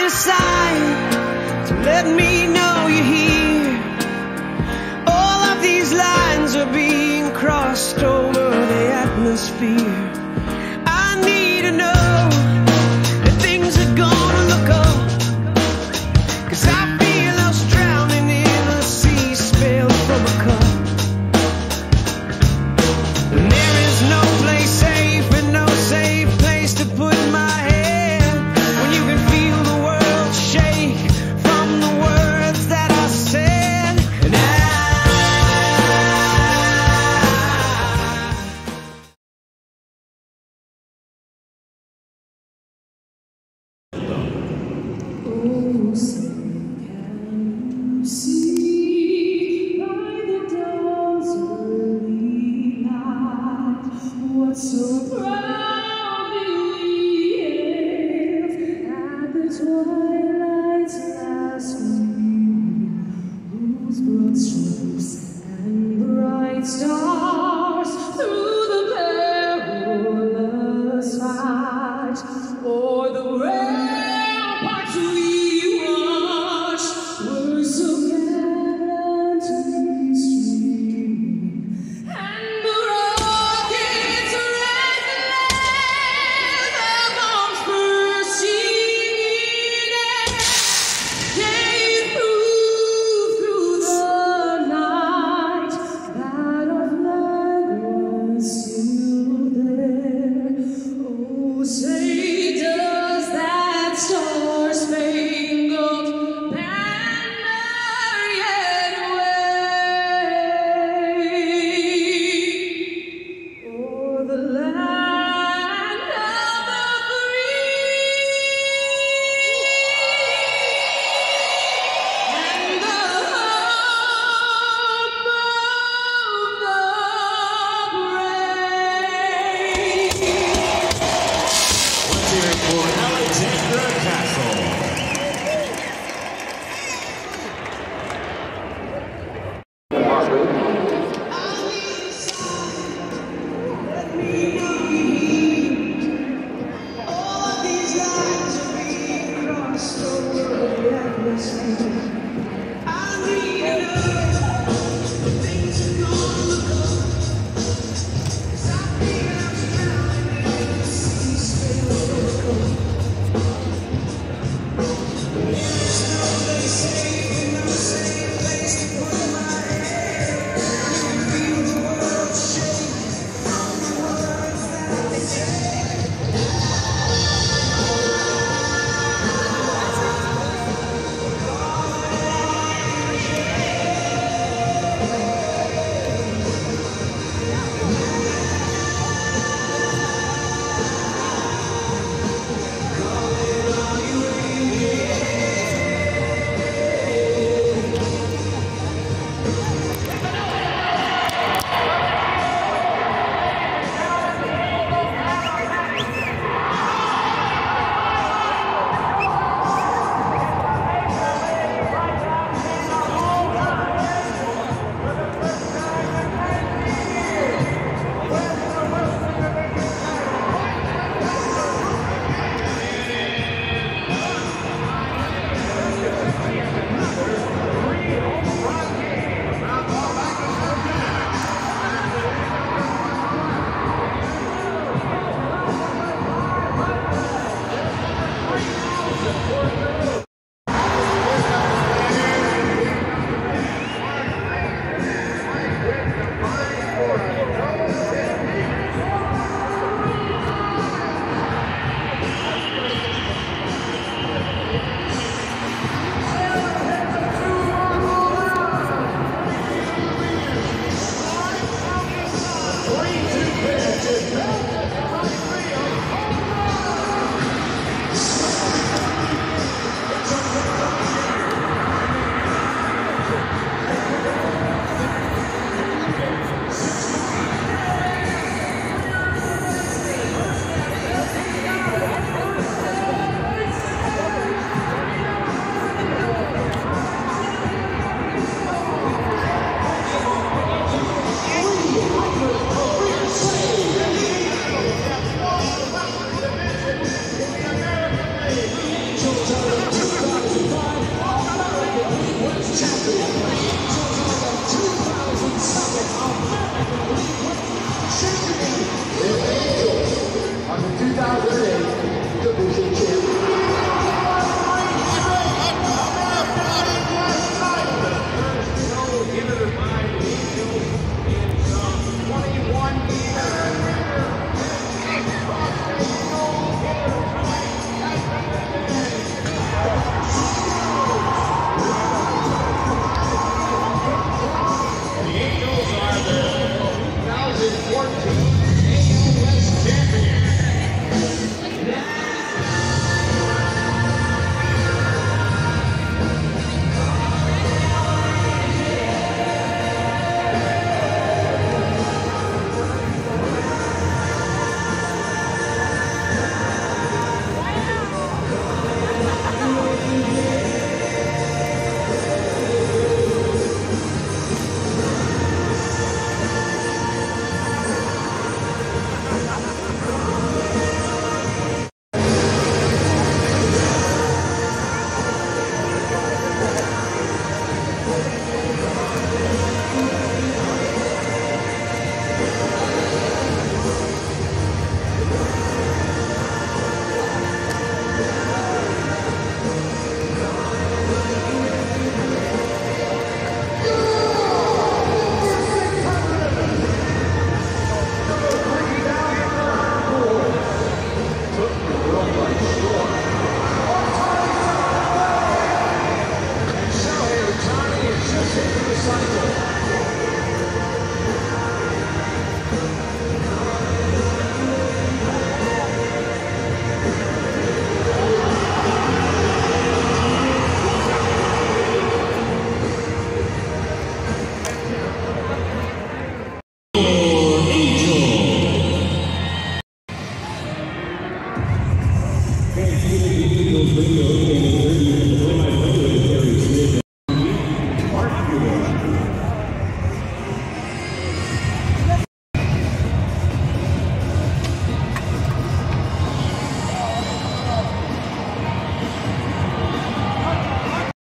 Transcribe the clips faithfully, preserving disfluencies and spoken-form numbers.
a sign to let me know you're here. All of these lines are being crossed over the atmosphere. I need to know that things are gonna look up, 'cause I feel us drowning in a sea spilled from a cup. And there is no place safe and no safe place to put my head when you can feel the world shake from the words that I said. And I oh, some can see by the dawn's early light what so proudly we hailed at the twilight's last gleam, whose broad strokes and bright stars through the perilous fight o'er the ramparts we watched were so gallantly streaming, and the rockets' red flares of arms bursting in gave proof through the night that our flag was still there. Oh, say does that star-spangled banner yet wave o'er the land of the free and the hope of the brave? Let's hear it for Alexandra Castle. Let me know you all of these lines are being crossed over the atmosphere. I need to know that things are gonna look up, 'cause I feel I'm drowning in a sea spilled from a cup.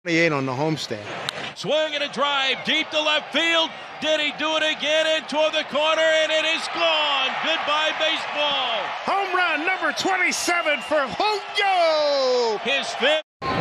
twenty-eight on the homestand. Swing and a drive deep to left field. Did he do it again and toward the corner, and it is gone. Goodbye, baseball. Home run number twenty-seven for Julio. His fifth.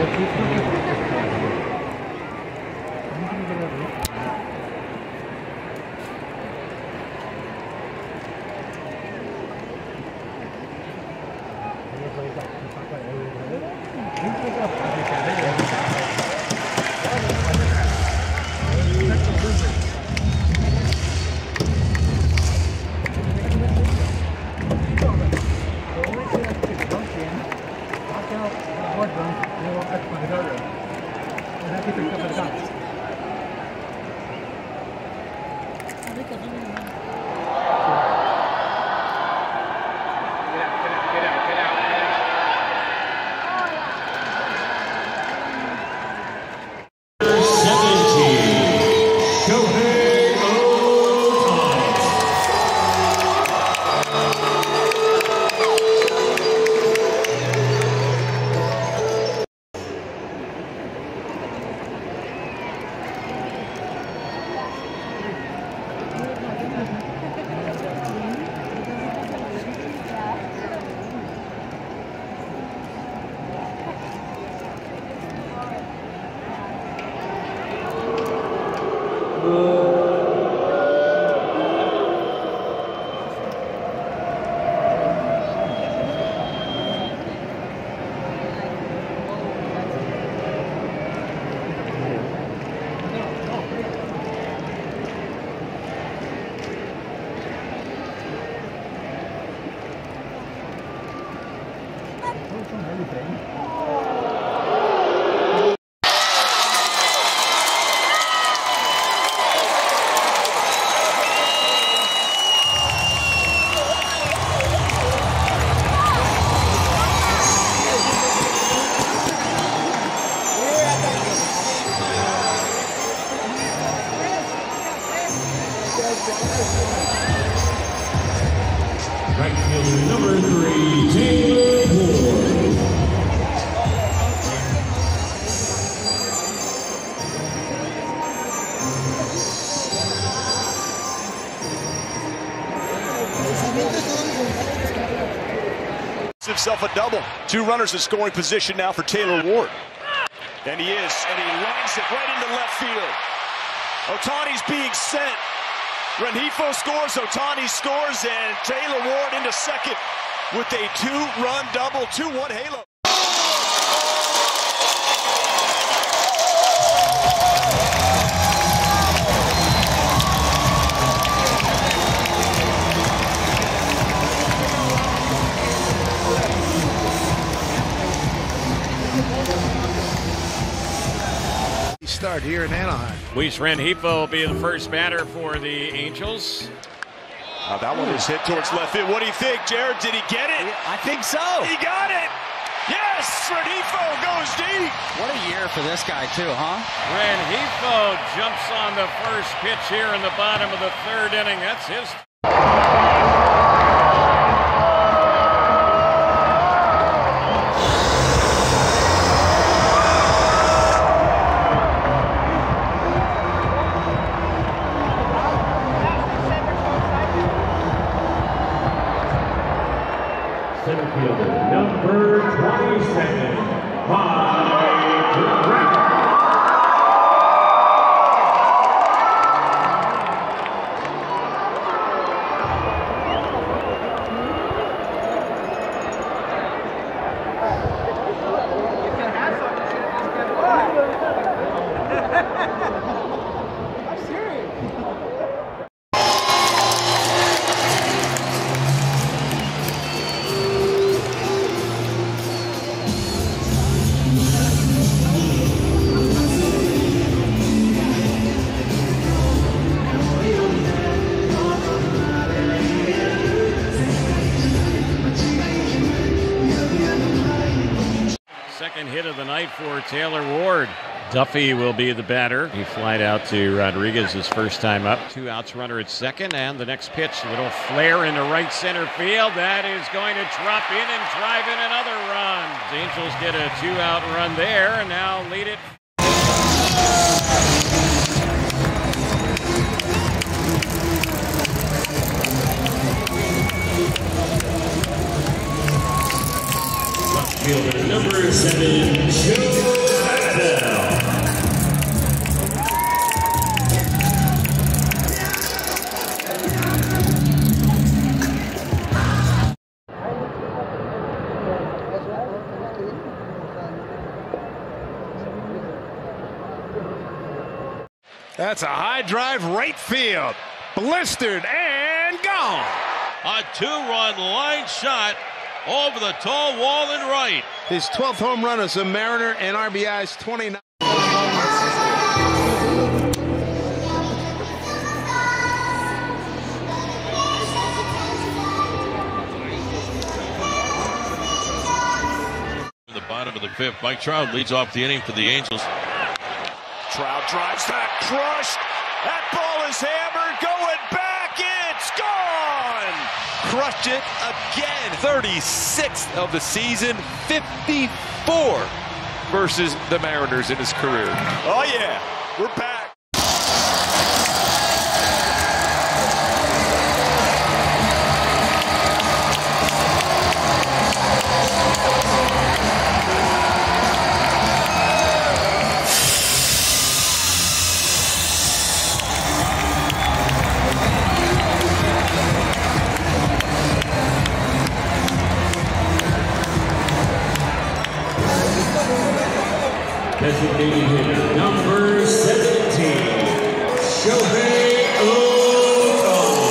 Right fielder number three, Taylor Ward. Himself a double. Two runners in scoring position now for Taylor Ward. And he is, and he lines it right into left field. Ohtani's being sent. Rengifo scores, Ohtani scores, and Taylor Ward into second with a two-run double, two one halo. Start here in Anaheim. Luis Rengifo will be the first batter for the Angels. Uh, that one is hit towards left field. What do you think, Jared? Did he get it? I think so. He got it. Yes, Rengifo goes deep. What a year for this guy too, huh? Rengifo jumps on the first pitch here in the bottom of the third inning. That's his. Center fielder number twenty-seven, Mike Rebel. Second hit of the night for Taylor Ward. Duffy will be the batter. He flied out to Rodriguez his first time up. Two outs, runner at second, and the next pitch, a little flare into right center field. That is going to drop in and drive in another run. The Angels get a two-out run there, and now lead it. Number seven, Joe Axel. That's a high drive right field. Blistered and gone. A two-run line shot over the tall wall in right. His twelfth home run as a Mariner and R B I's twenty-nine. In the bottom of the fifth, Mike Trout leads off the inning for the Angels. Trout drives that, crushed. That ball is hammered, going back. It's gone. Crushed it again. thirty-sixth of the season, fifty-four versus the Mariners in his career. Oh, yeah. We're back. Designated hitter number seventeen, Shohei Ohtani.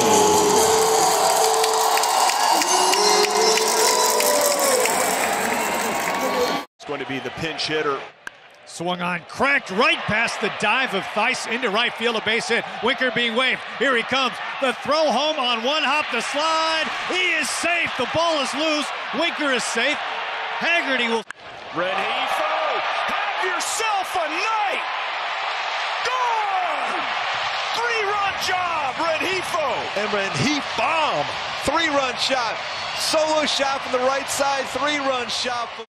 It's going to be the pinch hitter. Swung on, cracked right past the dive of Theis into right field, a base hit. Winker being waved. Here he comes. The throw home on one hop, the slide. He is safe. The ball is loose. Winker is safe. Haggerty will. Rengifo, have yourself a night. Gone. Three-run job, Rengifo. And Rengifo bomb. Three-run shot. Solo shot from the right side. Three-run shot. From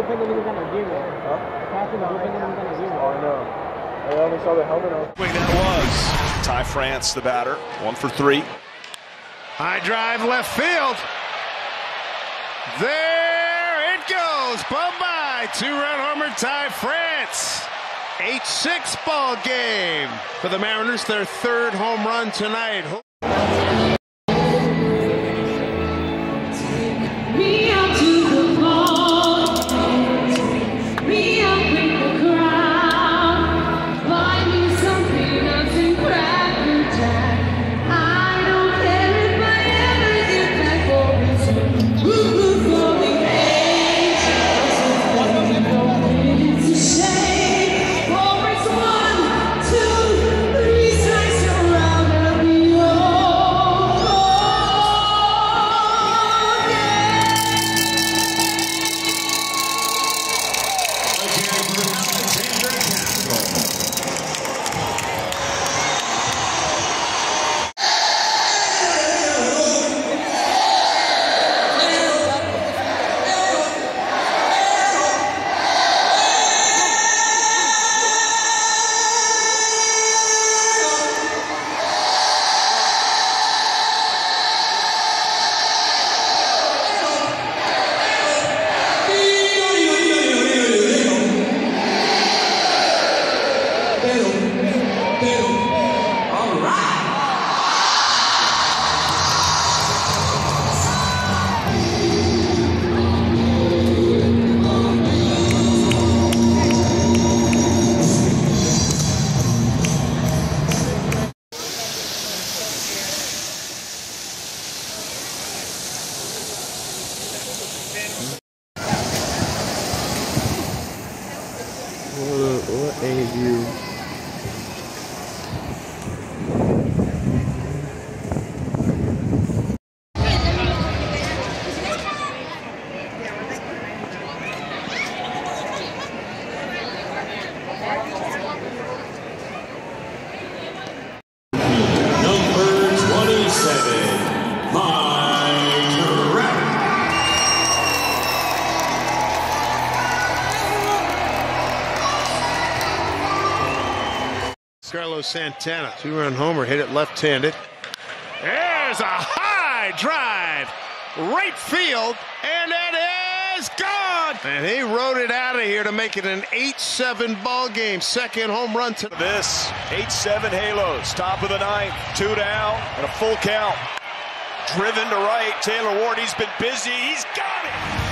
Oh, no. I only saw the helmet on. That was Ty France, the batter, one for three. High drive left field. There it goes. Bye-bye. Two-run homer, Ty France. eight six ball game for the Mariners. Their third home run tonight. What a view. Number twenty-seven, Mike Trout. Carlos Santana, two-run homer, hit it left-handed. There's a high drive, right field, and it is gone. And he rode it out of here to make it an eight seven ball game. Second home run to this. eight seven Halos, top of the ninth, two down, and a full count. Driven to right, Taylor Ward, he's been busy, he's got it.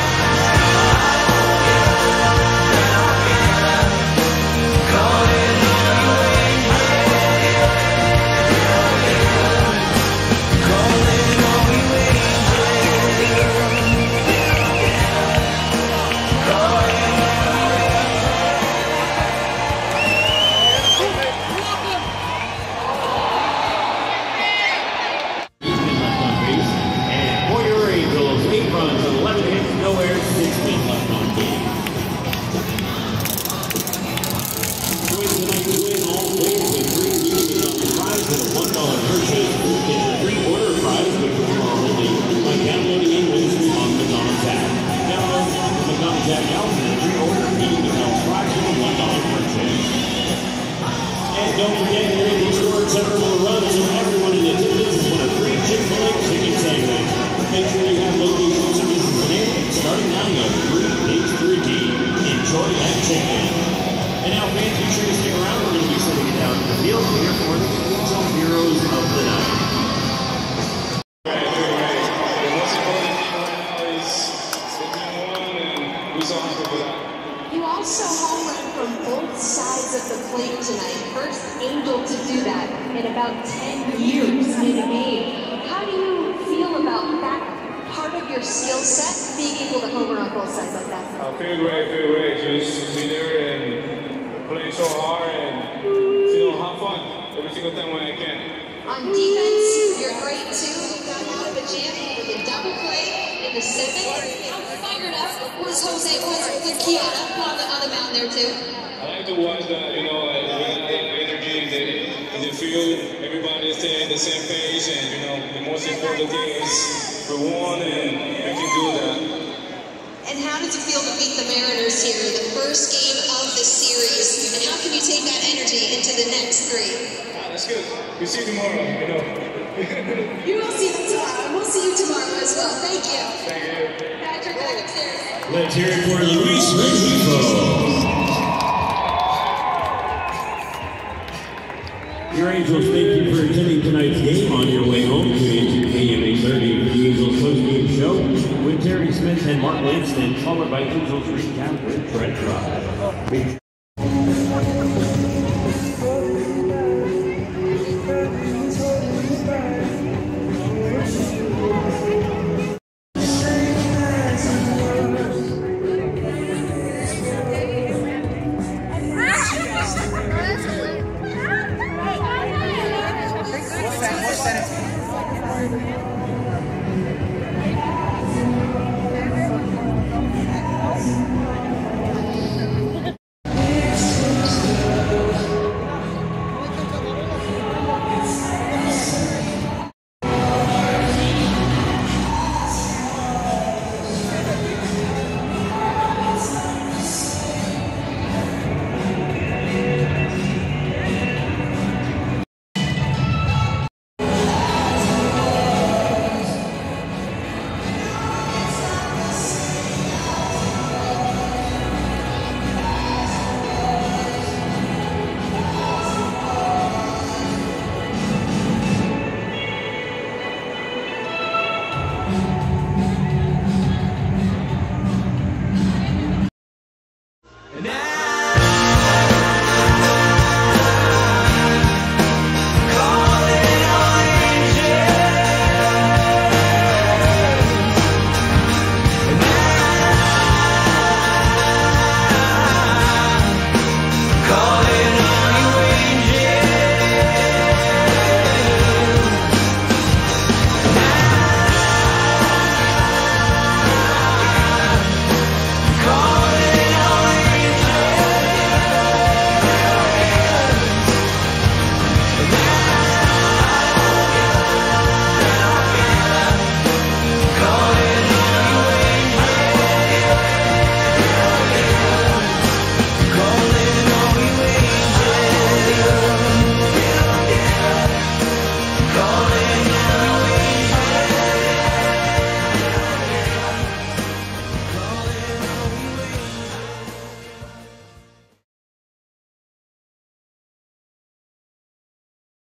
Don't forget, here in the store, several runs, so everyone in attendance is one of three Chick-fil-A chicken sandwich. Make sure you have location services enabled, starting now at three H three D. Enjoy that chicken. And now, fans, be sure to stick around. We're going to be sending it down to the field here for the Angel Heroes of the Night. Right, right. The most important thing right now is sticking one, and we're so happy for that. You also homered from both sides of the plate tonight. First Angel to do that in about ten years in a game. How do you feel about that part of your skill set, being able to homer on both sides like that? I feel great, feel great. Just to be there and play so hard and you know, have fun every single time when I can. On defense, you're great too. You got out of a jam with a double play in the seventh. How fired up was Jose was with Kiana on the, on the mound there too? I like to watch that, you know, like, when I have energy in the, in the field, everybody stay on the same page, and, you know, the most important thing is we won and we can do that. And And how did you feel to beat the Mariners here, the first game of the series? And how can you take that energy into the next three? Ah, that's good. We'll see you tomorrow, you know. You will see them tomorrow, and we'll see you tomorrow as well. Thank you. Thank you. Patrick, back upstairs. Let's hear it for Luis Rengifo. Your Angels, thank you for attending tonight's game. On your way home, tune into K M eight thirty for the Angels post-game show with Terry Smith and Mark Lanston, followed by Angels recap with Brett Drive.